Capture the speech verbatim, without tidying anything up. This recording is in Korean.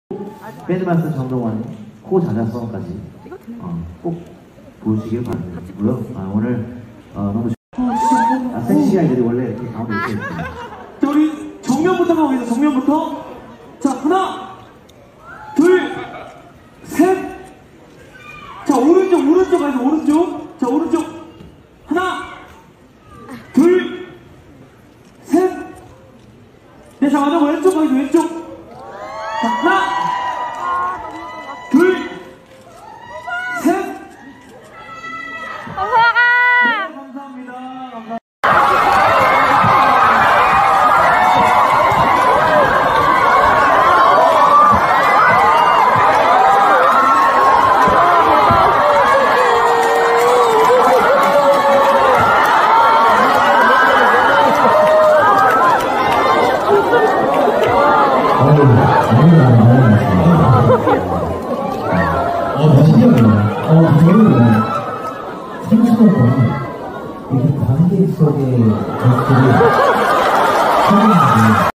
밴드마스터 정동원 코 자자성까지 어, 꼭 보시길 바라고요. 아, 오늘 어, 너무 아, 섹시 아이들이 원래 이렇게 가운데 있어요. 자, 우리 정면부터 가보겠습니다. 정면부터. 자, 하나, 둘, 셋. 자, 오른쪽, 오른쪽 가서 오른쪽. 자, 오른쪽. 하나, 둘, 셋. 네, 자, 맞아. 왼쪽 가서 왼쪽. 자, 하나, 둘, 셋. 네, 감사합니다. 감사합니다. 어, 신기하네요. 어, 저는 삼 시간 동안 이렇게 관객석의 모습들이